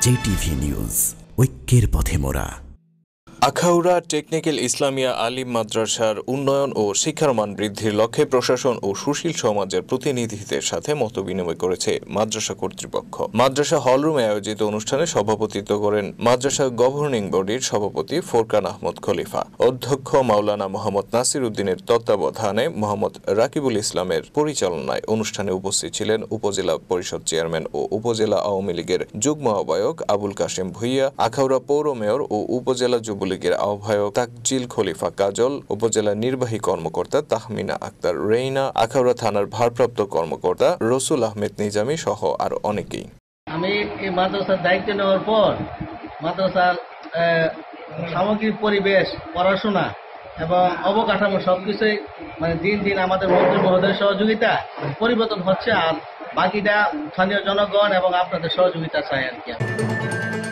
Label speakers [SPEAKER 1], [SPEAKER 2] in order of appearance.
[SPEAKER 1] JTV news, ঐক্যের পথে মোরা।
[SPEAKER 2] আখাউড়া টেকনিক্যাল ইসলামিয়া আলিম মাদ্রাসার উন্নয়ন ও শিক্ষার মান বৃদ্ধির লক্ষ্যে প্রশাসন ও সুশীল সমাজের প্রতিনিধিদের সাথে মতবিনিময় করেছে মাদ্রাসা কর্তৃপক্ষ। মাদ্রাসা হলরুমে আয়োজিত অনুষ্ঠানে সভাপতিত্ব করেন মাদ্রাসা গভর্নিং বডির সভাপতি ফোরকান আহমদ খলিফা। অধ্যক্ষ মাওলানা মোহাম্মদ নাসির উদ্দিনের তত্ত্বাবধানে মোহাম্মদ রাকিবুল ইসলামের পরিচালনায় অনুষ্ঠানে উপস্থিত ছিলেন উপজেলা পরিষদ চেয়ারম্যান ও উপজেলা আওয়ামী লীগের যুগ্ম আহ্বায়ক আবুল কাশেম ভুইয়া, আখাউড়া পৌর মেয়র ও উপজেলা যুবলীগের আহ্বায়ক তাকজিল খলিফা কাজল, উপজেলা নির্বাহী কর্মকর্তা তাহমিনা আক্তার রেইনা, আখাউড়া থানার ভারপ্রাপ্ত কর্মকর্তা রসুল আহমেদ নিজামী সহ আরো অনেকেই।
[SPEAKER 3] আমি এই মাদ্রাসার দায়িত্ব নেওয়ার পর মাদ্রাসার সামগ্রিক পরিবেশ, পড়াশোনা এবং অবকাঠামো সবকিছুই দিন দিন আমাদের মন্ত্রী মহোদয়ের সহযোগিতা পরিবর্তন হচ্ছে, আর বাকিটা স্থানীয় জনগণ এবং আপনাদের সহযোগিতা চাই আর কি।